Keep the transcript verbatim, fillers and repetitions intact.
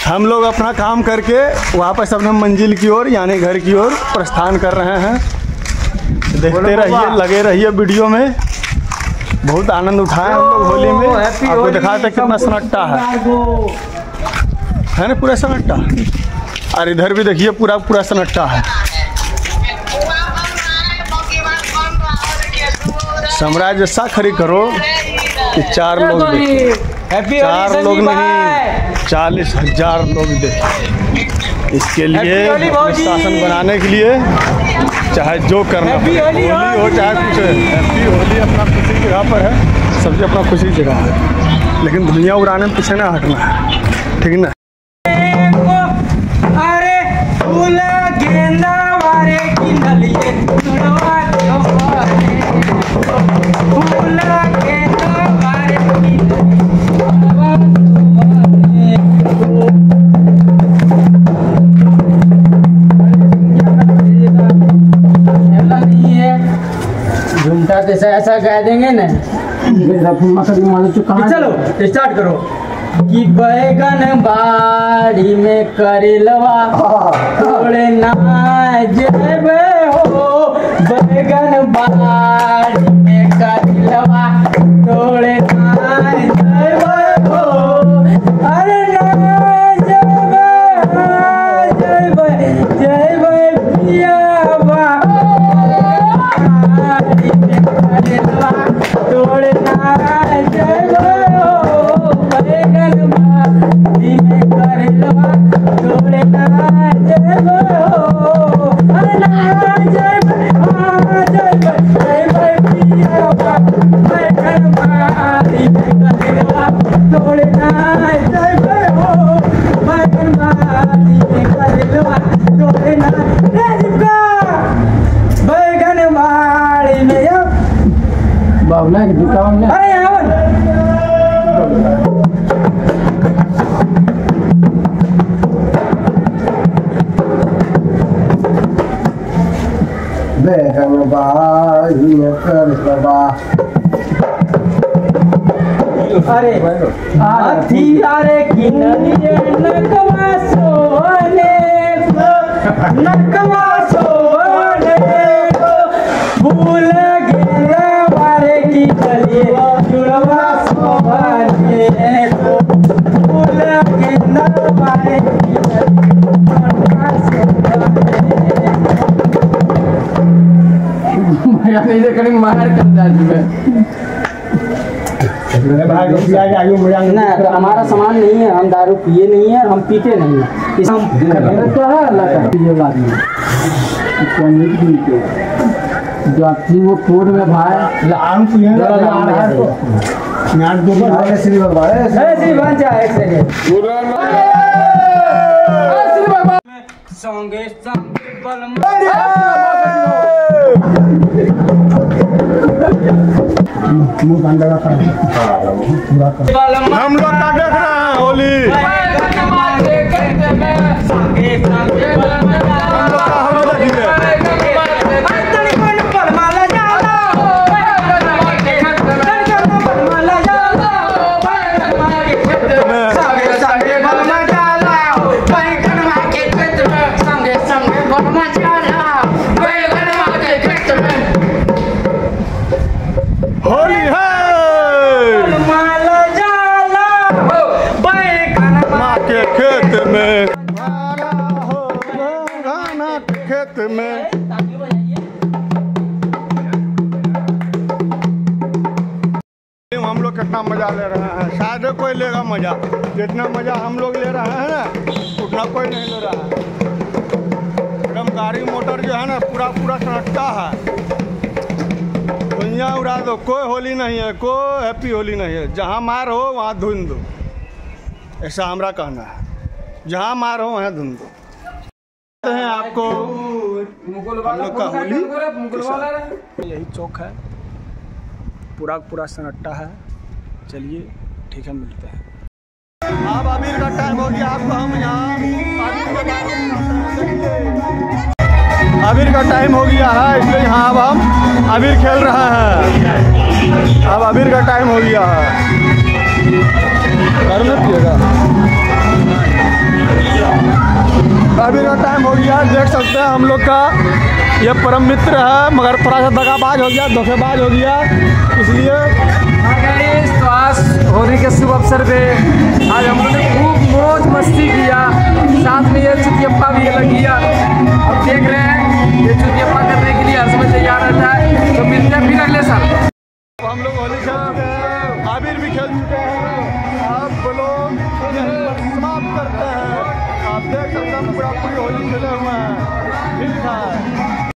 हम लोग अपना काम करके वापस अपने मंजिल की ओर यानी घर की ओर प्रस्थान कर रहे हैं। देखते रहिए, लगे रहिए वीडियो में। बहुत आनंद उठाए हम लोग होली में। आपको दिखाते कितना सन्नाटा है है ना, पूरा सन्नाटा। और इधर भी देखिए पूरा पूरा सन्नाटा है। साम्राज्य ऐसा खड़ी करो कि चार लोग देखें, चार लोग नहीं चालीस हजार लोग देखें। इसके लिए शासन बनाने के लिए चाहे जो करना होली हो चाहे कुछ, हैप्पी होली अपना खुशी की जगह पर है, सबसे अपना खुशी की जगह है, लेकिन दुनिया उड़ाने में पीछे ना हटना है, ठीक ना। घूमता तो ऐसा कह देंगे ना, चलो स्टार्ट करो कि बैगन बाड़ी में करेलवा थोड़े ना जेबे हो, बैगन बाड़ी में करेलवा थोड़े ना जेबे हो, अरे ना जेबे जेबे जेबे पियावा थोड़े ना जेबे हो, बैगन बाड़ी में करेलवा थोड़े ना जेबे हो, अरे ना जेबे हाँ जेबे जेबे पियावा, बैगन बाड़ी में करेलवा थोड़े ना जेबे हो, बैगन बाड़ी में करेलवा थोड़े ना जेबे, बैगन बाड़ी में बाबला की दुकान में अरे आवन बैगन बाड़ी में करेलवा, अरे हाथी अरे किनलिए नकवा सोने नकवा सोने भूल गए वारे की चलिए जुड़वा सोने को, भूल गए नवारे की चलिए करेंगे मार कर ना, हमारा सामान नहीं है, हम दारू पिए नहीं है, हम पीते नहीं है, इस हम क्या है अल्लाह का पिए आदमी जो वो फूड में भाई लाम पिए नाट दो बार ऐसे नहीं बाबा ऐसे बन जाए एक सेकंड संगे संग बल हम लोग का देख रहे हैं होली, होली है माँ के खेत में, खेत में हम लोग कितना मजा ले रहे हैं, शायद कोई लेगा मजा, जितना मजा हम लोग ले रहे हैं ना उतना कोई नहीं ले रहा है। एकदम गाड़ी मोटर जो है ना पूरा पूरा सन्नाटा है, दुनिया उड़ा दो, कोई होली नहीं है, कोई हैप्पी होली नहीं है। जहाँ मार हो वहाँ धुन दो, ऐसा हमारा कहना है, जहाँ मार हो वहाँ धुन दो। हैं आपको हम लोग का होली, यही चौक है, पूरा पूरा सन्नाटा है। चलिए ठीक है, मिलते हैं। अब अबीर का टाइम हो गया, आपको हम यहाँ अबीर का टाइम हो गया है, इसलिए यहाँ अब हम अबीर खेल रहे हैं। अब अबीर का टाइम हो गया है, करना पिएगा। अभी का टाइम हो गया, देख सकते हैं हम लोग का ये परम मित्र है, मगर थोड़ा सा दगाबाज हो गया, धोखेबाज हो गया, इसलिए तो आज होली के शुभ अवसर पे आज हम लोगों ने खूब मौज मस्ती किया, साथ में ये चुतियप्पा भी लग गया। अब देख रहे हैं ये चुतियप्पा करने के लिए हर समय तैयार रहता है। तो मिलते हैं फिर अगले साल। हम लोग होली खेल चुके हैं, आबिर भी खेल चुके हैं, आप लोग समाप्त करते हैं। आप देख सकते हैं पूरा पूरी होली खेले हुए हैं, ठीक है।